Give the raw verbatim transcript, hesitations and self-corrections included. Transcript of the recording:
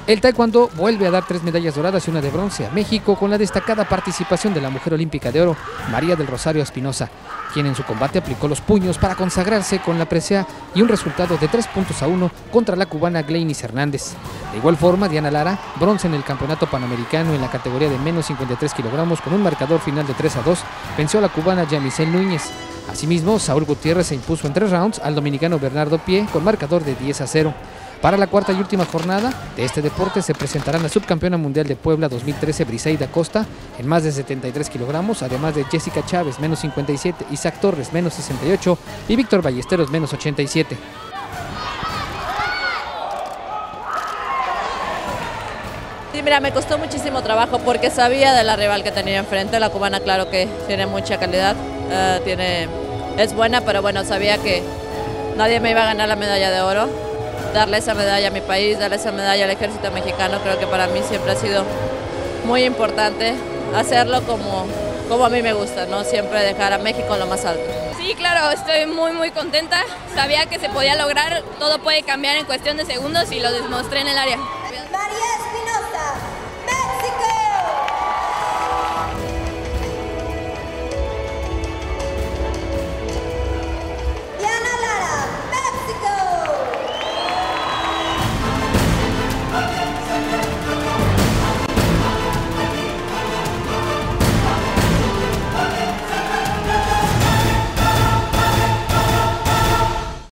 El taekwondo vuelve a dar tres medallas doradas y una de bronce a México, con la destacada participación de la mujer olímpica de oro, María del Rosario Espinosa, quien en su combate aplicó los puños para consagrarse con la presea y un resultado de tres puntos a uno contra la cubana Gleinis Hernández. De igual forma, Diana Lara, bronce en el Campeonato Panamericano en la categoría de menos cincuenta y tres kilogramos con un marcador final de tres a dos, venció a la cubana Yamisel Núñez. Asimismo, Saúl Gutiérrez se impuso en tres rounds al dominicano Bernardo Pie con marcador de diez a cero. Para la cuarta y última jornada de este deporte se presentarán la subcampeona mundial de Puebla dos mil trece, Briseida Costa, en más de setenta y tres kilogramos, además de Jessica Chávez, menos cincuenta y siete, Isaac Torres, menos sesenta y ocho y Víctor Ballesteros, menos ochenta y siete. Sí, mira, me costó muchísimo trabajo porque sabía de la rival que tenía enfrente. La cubana, claro que tiene mucha calidad, uh, tiene, es buena, pero bueno, sabía que nadie me iba a ganar la medalla de oro. Darle esa medalla a mi país, darle esa medalla al ejército mexicano, creo que para mí siempre ha sido muy importante hacerlo como, como a mí me gusta, ¿no? Siempre dejar a México en lo más alto. Sí, claro, estoy muy muy contenta. Sabía que se podía lograr, todo puede cambiar en cuestión de segundos y lo demostré en el área.